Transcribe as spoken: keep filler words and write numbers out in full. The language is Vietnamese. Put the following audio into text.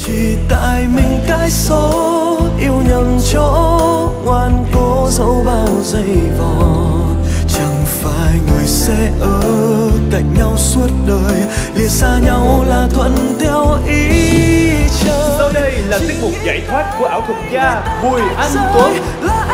chỉ tại mình cái số yêu nhầm chỗ, ngoan cố dẫu bao giây vò. Chẳng phải người sẽ ở cạnh nhau suốt đời, lìa xa nhau là thuận theo ý trời. Sau đây là tiết mục giải thoát của ảo thuật gia Bùi Anh Tuấn.